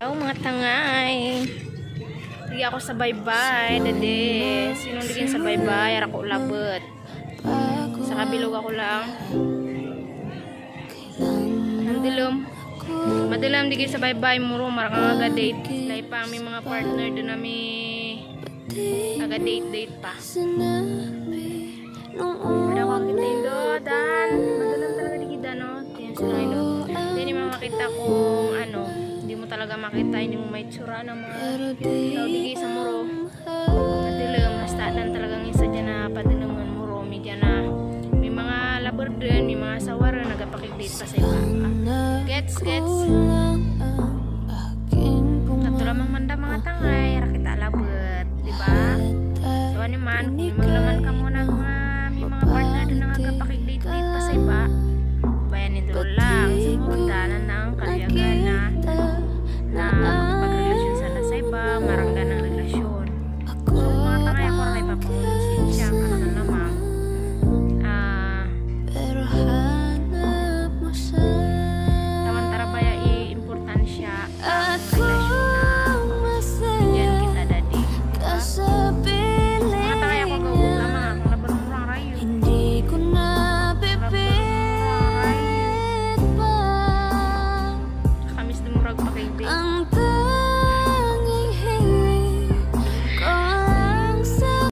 Hello mga tangay. Di ako sa baybay, dede. Sinong digin sa baybay, ara ko labot. Sa kabilog ako lang. Ang dilom. Madilam digin sa baybay muro, marang aga date. Lahi pa may mga partner doon nami aga date pa. Ada ko kita indo dan madalam talaga digida no. Tiyan sa indo. Hindi mo makita kung ano. Hindi mo talaga makita, hindi mo may tsura ng mga tao digay sa muro. Madilam, nastadan talagang isa dyan na padilaman muro. May dyan na may mga labor din, may mga sawara nagapakigdate pa sa iba. Gets. Natulamang manda mga tangay, rakita labot, diba? So ano man, kung maglaman ka muna may mga partner din na nagapakigdate pa sa iba. Bayan ni Lola.